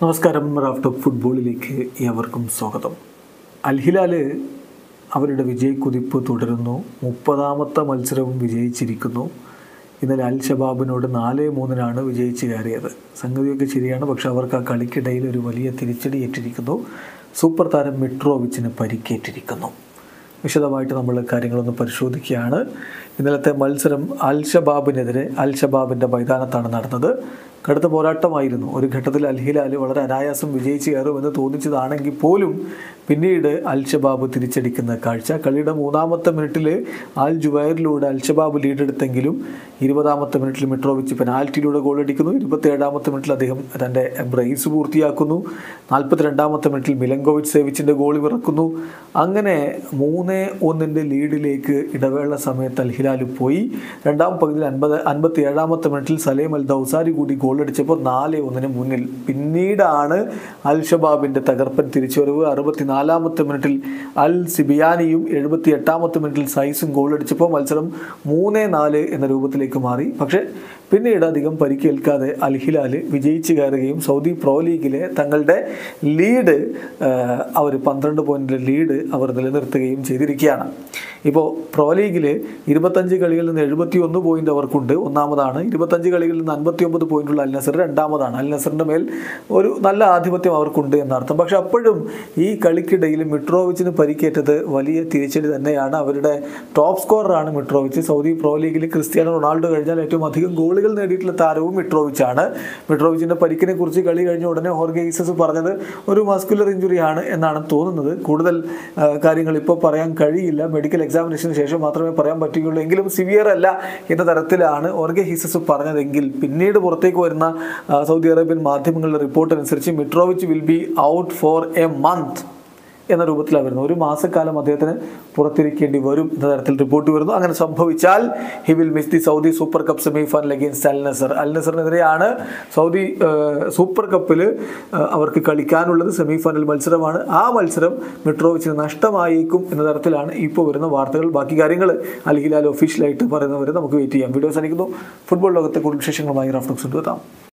നമസ്കാരം. Raf talk ഫുട്ബോളിലേക്ക് ഏവർക്കും സ്വാഗതം. അൽ ഹിലാൽ അവരുടെ വിജയക്കുതിപ്പ് തുടരുന്നു. 30ാമത്തെ മത്സരവും വിജയിച്ചിരിക്കുന്നു. ഇന്നലെ അൽ ഷബാബിനോട് 4-3 വിജയിച്ച് കയറിയത്. സംഗതിയൊക്കെ ശരിയാണ്, പക്ഷെ അവർക്ക് ആ കളിക്കിടയിൽ ഒരു വലിയ തിരിച്ചടി ഏറ്റിരിക്കുന്നു. സൂപ്പർ താരം മിട്രോവിച്ചിന് പരിക്കേറ്റിരിക്കുന്നു. വിശദമായിട്ട് നമ്മൾ കാര്യങ്ങളൊന്ന് പരിശോധിക്കുകയാണ്. ഇന്നലത്തെ മത്സരം അൽ ഷബാബിനെതിരെ അൽ ഷബാബിൻ്റെ മൈതാനത്താണ് നടന്നത്. കടുത്ത പോരാട്ടമായിരുന്നു. ഒരു ഘട്ടത്തിൽ അൽ ഹിലാൽ വളരെ അനായാസം വിജയിച്ച് കയറുമെന്ന് തോന്നിച്ചതാണെങ്കിൽ പോലും പിന്നീട് അൽ ഷബാബ് തിരിച്ചടിക്കുന്ന കാഴ്ച. കളിയുടെ 3ാമത്തെ മിനിറ്റിൽ അൽ ജുബൈറിലൂടെ അൽ ഷബാബ് ലീഡെടുത്തെങ്കിലും 20ാമത്തെ മിനിറ്റിൽ മിട്രോവിച്ച് പെനാൽറ്റിയിലൂടെ ഗോളടിക്കുന്നു. 27ാമത്തെ മിനിറ്റിൽ അദ്ദേഹം തൻ്റെ ബ്രേസ് പൂർത്തിയാക്കുന്നു. 42ാമത്തെ മിനിറ്റിൽ മിലങ്കോവിച്ച് സേവിച്ചിൻ്റെ ഗോൾ ഇറക്കുന്നു. അങ്ങനെ 3-1 ലീഡിലേക്ക് ഇടവേള സമയത്ത് അൽ ഹിലാൽ പോയി. രണ്ടാം പകുതിയിൽ 57ാമത്തെ മിനിറ്റിൽ സലേം അൽ ദൗസാരി കൂടി ഗോളടിച്ചപ്പോൾ 4-1 മുന്നിൽ. പിന്നീടാണ് അൽ ഷബാബിൻ്റെ തകർപ്പൻ തിരിച്ചുവരവ്. 64ാമത്തെ മിനിറ്റിൽ അൽ സിബിയാനിയും 78ാമത്തെ മിനിറ്റിൽ സൈസും ഗോളടിച്ചപ്പോൾ മത്സരം 3-4 എന്ന രൂപത്തിലേക്ക് മാറി. പക്ഷേ പിന്നീട് അധികം പരിക്കേൽക്കാതെ അൽ ഹിലാൽ വിജയിച്ച് കയറുകയും സൗദി പ്രോ ലീഗിലെ തങ്ങളുടെ ലീഡ് അവർ 12 പോയിൻ്റിൻ്റെ ലീഡ് അവർ നിലനിർത്തുകയും ചെയ്തിരിക്കുകയാണ്. ഇപ്പോൾ പ്രോ ലീഗിൽ 25 കളികളിൽ നിന്ന് 71 പോയിൻ്റ് അവർക്കുണ്ട്, ഒന്നാമതാണ്. 25 കളികളിൽ നിന്ന് 59 പോയിൻ്റുള്ള അൽ നസർ രണ്ടാമതാണ്. അൽ നസറിൻ്റെ മേൽ ഒരു നല്ല ആധിപത്യം അവർക്കുണ്ട് എന്നർത്ഥം. പക്ഷെ അപ്പോഴും ഈ കളിക്കിടയിൽ മിട്രോവിച്ചിന് പരിക്കേറ്റത് വലിയ തിരിച്ചടി തന്നെയാണ്. അവരുടെ ടോപ്പ് സ്കോററാണ് മിട്രോവിച്ച്. സൗദി പ്രോ ലീഗിൽ ക്രിസ്ത്യാനോ റൊണാൾഡോ കഴിഞ്ഞാൽ ഏറ്റവും അധികം ഗോളുകൾ നേടിയിട്ടുള്ള താരവും മിട്രോവിച്ചാണ്. മിട്രോവിച്ചിൻ്റെ പരിക്കിനെ കുറിച്ച് കളി കഴിഞ്ഞ ഉടനെ ഹോർഗെ ഹീസസ് പറഞ്ഞത് ഒരു മസ്കുലർ ഇഞ്ചുറി ആണ് എന്നാണ് തോന്നുന്നത്. കൂടുതൽ കാര്യങ്ങൾ ഇപ്പോൾ പറയാൻ കഴിയില്ല. മെഡിക്കൽ എക്സാമിനേഷന് ശേഷം മാത്രമേ പറയാൻ പറ്റുകയുള്ളൂ. എങ്കിലും സിവിയർ അല്ല എന്ന തരത്തിലാണ് ഹോർഗെ ഹീസസ് പറഞ്ഞതെങ്കിൽ പിന്നീട് പുറത്തേക്ക് വരുന്ന സൗദി അറേബ്യൻ മാധ്യമങ്ങളുടെ റിപ്പോർട്ട് അനുസരിച്ച് Mitrovic will be out for a month എന്ന രൂപത്തിലാണ് വരുന്നത്. ഒരു മാസക്കാലം അദ്ദേഹത്തിന് പുറത്തിരിക്കേണ്ടി വരും എന്ന തരത്തിൽ റിപ്പോർട്ട് വരുന്നു. അങ്ങനെ സംഭവിച്ചാൽ he will miss the Saudi Super Cup semi final against Al Nassr. Al നസറിനെതിരെയാണ് സൗദി സൂപ്പർ കപ്പിൽ അവർക്ക് കളിക്കാനുള്ളത്. സെമി ഫൈനൽ മത്സരമാണ്. ആ മത്സരം മിട്രോവിച്ചിന് നഷ്ടമായേക്കും എന്ന തരത്തിലാണ് ഇപ്പോൾ വരുന്ന വാർത്തകൾ. ബാക്കി കാര്യങ്ങൾ അൽ ഹിലാൽ ഒഫീഷ്യലായിട്ട് പറയുന്നവരെ നമുക്ക് വെയിറ്റ് ചെയ്യാം. വീഡിയോ അവസാനിക്കുന്നു. ഫുട്ബോൾ ലോകത്തെ കൂടുതൽ വിശേഷങ്ങളുമായി റാഫ് ടോക്സ് എത്താം.